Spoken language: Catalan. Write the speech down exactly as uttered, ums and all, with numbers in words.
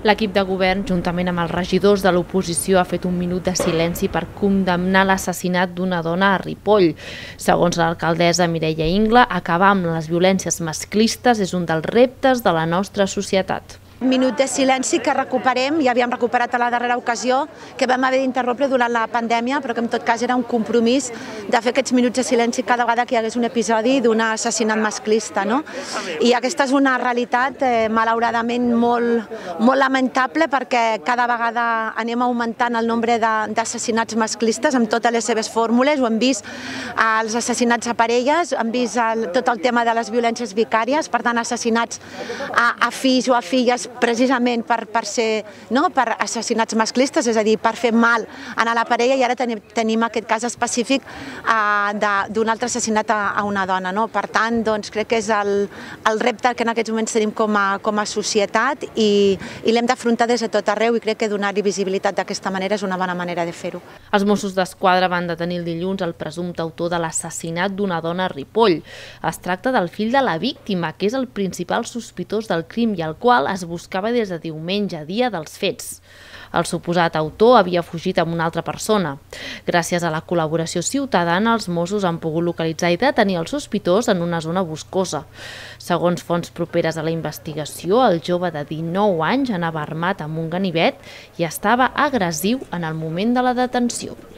L'equip de govern, juntament amb els regidors de l'oposició, ha fet un minut de silenci per condemnar l'assassinat d'una dona a Ripoll. Segons l'alcaldessa Mireia Ingla, acabar amb les violències masclistes és un dels reptes de la nostra societat. Un minut de silenci que recuperem, ja havíem recuperat a la darrera ocasió, que vam haver d'interrompre durant la pandèmia, però que en tot cas era un compromís de fer aquests minuts de silenci cada vegada que hi hagués un episodi d'un assassinat masclista. No? I aquesta és una realitat, eh, malauradament, molt, molt lamentable, perquè cada vegada anem augmentant el nombre d'assassinats masclistes amb totes les seves fórmules. Ho hem vist als assassinats a parelles, hem vist el, tot el tema de les violències vicàries, per tant, assassinats a, a fills o a filles precisament per, per ser no, per assassinats masclistes, és a dir, per fer mal a la parella, i ara tenim, tenim aquest cas específic uh, d'un altre assassinat a, a una dona. No? Per tant, doncs, crec que és el, el repte que en aquests moments tenim com a, com a societat i, i l'hem d'afrontar des de tot arreu, i crec que donar-hi visibilitat d'aquesta manera és una bona manera de fer-ho. Els Mossos d'Esquadra van detenir el dilluns el presumpte autor de l'assassinat d'una dona a Ripoll. Es tracta del fill de la víctima, que és el principal sospitós del crim i el qual es buscava des de diumenge, dia dels fets. El suposat autor havia fugit amb una altra persona. Gràcies a la col·laboració ciutadana, els Mossos han pogut localitzar i detenir el sospitós en una zona boscosa. Segons fonts properes a la investigació, el jove de dinou anys anava armat amb un ganivet i estava agressiu en el moment de la detenció.